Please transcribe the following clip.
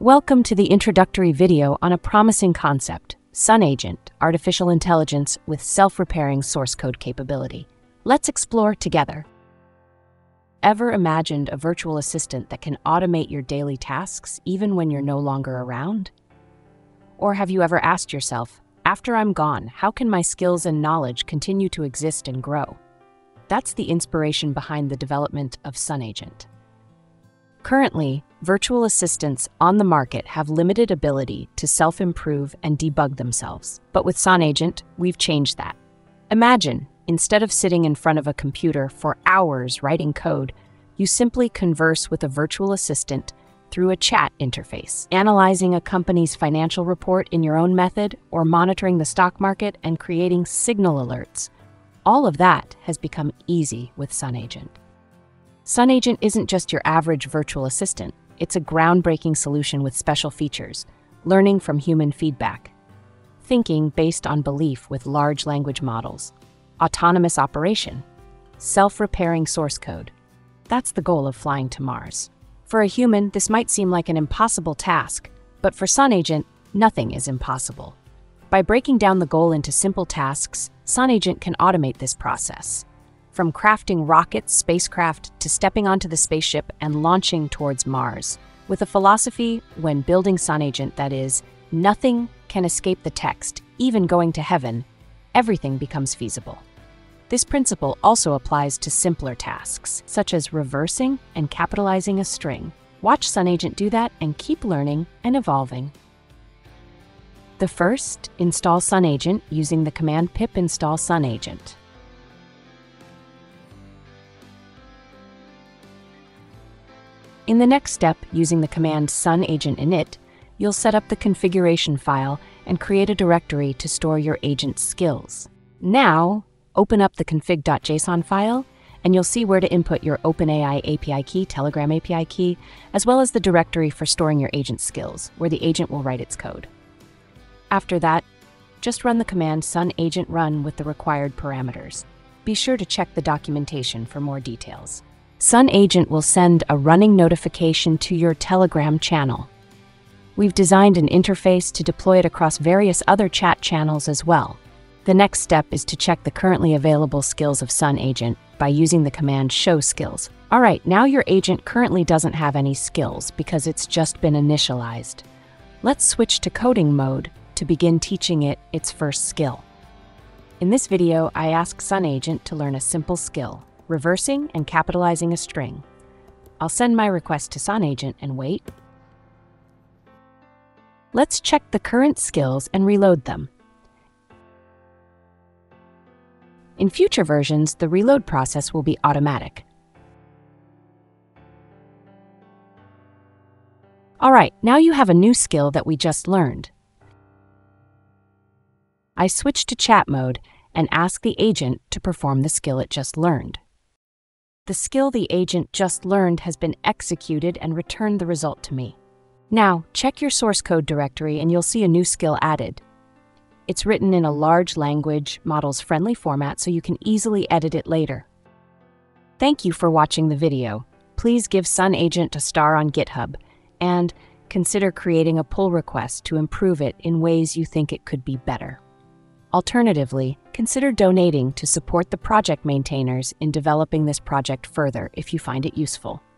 Welcome to the introductory video on a promising concept, SonAgent, artificial intelligence with self-repairing source code capability. Let's explore together. Ever imagined a virtual assistant that can automate your daily tasks even when you're no longer around? Or have you ever asked yourself, after I'm gone, how can my skills and knowledge continue to exist and grow? That's the inspiration behind the development of SonAgent. Currently, virtual assistants on the market have limited ability to self-improve and debug themselves. But with SonAgent, we've changed that. Imagine, instead of sitting in front of a computer for hours writing code, you simply converse with a virtual assistant through a chat interface, analyzing a company's financial report in your own method or monitoring the stock market and creating signal alerts. All of that has become easy with SonAgent. SonAgent isn't just your average virtual assistant. It's a groundbreaking solution with special features, learning from human feedback, thinking based on belief with large language models, autonomous operation, self-repairing source code. That's the goal of flying to Mars. For a human, this might seem like an impossible task, but for SonAgent, nothing is impossible. By breaking down the goal into simple tasks, SonAgent can automate this process. From crafting rockets, spacecraft, to stepping onto the spaceship and launching towards Mars, with a philosophy when building SonAgent that is, nothing can escape the text, even going to heaven, everything becomes feasible. This principle also applies to simpler tasks, such as reversing and capitalizing a string. Watch SonAgent do that and keep learning and evolving. The first, install SonAgent using the command pip install SonAgent. In the next step, using the command SonAgent init, you'll set up the configuration file and create a directory to store your agent's skills. Now, open up the config.json file, and you'll see where to input your OpenAI API key, Telegram API key, as well as the directory for storing your agent's skills, where the agent will write its code. After that, just run the command SonAgent run with the required parameters. Be sure to check the documentation for more details. SonAgent will send a running notification to your Telegram channel. We've designed an interface to deploy it across various other chat channels as well. The next step is to check the currently available skills of SonAgent by using the command show skills. All right, now your agent currently doesn't have any skills because it's just been initialized. Let's switch to coding mode to begin teaching it its first skill. In this video, I ask SonAgent to learn a simple skill, reversing and capitalizing a string. I'll send my request to SonAgent and wait. Let's check the current skills and reload them. In future versions, the reload process will be automatic. All right, now you have a new skill that we just learned. I switch to chat mode and ask the agent to perform the skill it just learned. The skill the agent just learned has been executed and returned the result to me. Now, check your source code directory and you'll see a new skill added. It's written in a large language, models-friendly format so you can easily edit it later. Thank you for watching the video. Please give SonAgent a star on GitHub and consider creating a pull request to improve it in ways you think it could be better. Alternatively, consider donating to support the project maintainers in developing this project further if you find it useful.